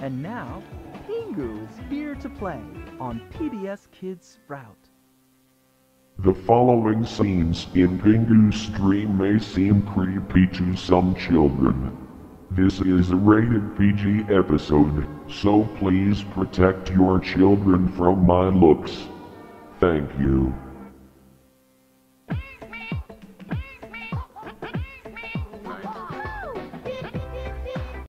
And now, Pingu is here to play on PBS Kids Sprout. The following scenes in Pingu's stream may seem creepy to some children. This is a rated PG episode, so please protect your children from my looks. Thank you.